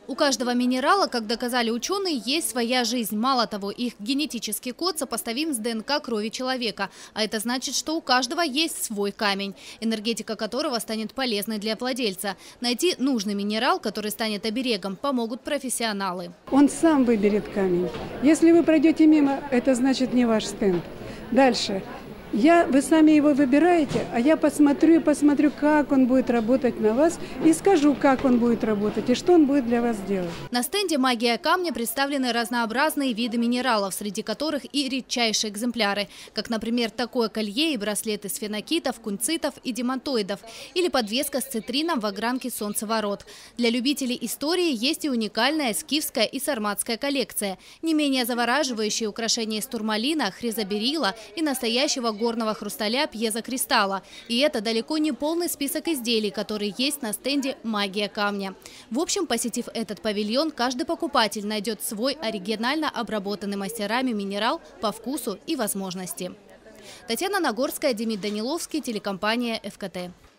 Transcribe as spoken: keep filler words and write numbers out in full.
У каждого минерала, как доказали ученые, есть своя жизнь. Мало того, их генетический код сопоставим с ДНК крови человека. А это значит, что у каждого есть свой камень, энергетика которого станет полезной для владельца. Найти нужный минерал, который станет оберегом, помогут профессионалы. Он сам выберет камень. Если вы пройдете мимо, это значит не ваш стенд. Дальше. Я, вы сами его выбираете, а я посмотрю и посмотрю, как он будет работать на вас, и скажу, как он будет работать и что он будет для вас делать. На стенде «Магия камня» представлены разнообразные виды минералов, среди которых и редчайшие экземпляры, как, например, такое колье и браслеты из фенокитов, кунцитов и демонтоидов, или подвеска с цитрином в огранке солнцеворот. Для любителей истории есть и уникальная скифская и сарматская коллекция, не менее завораживающие украшения из турмалина, хризоберила и настоящего горного хрусталя пьезокристалла. И это далеко не полный список изделий, которые есть на стенде «Магия камня». В общем, посетив этот павильон, каждый покупатель найдет свой оригинально обработанный мастерами минерал по вкусу и возможности. Татьяна Нагорская, Демид Даниловский, телекомпания ФКТ.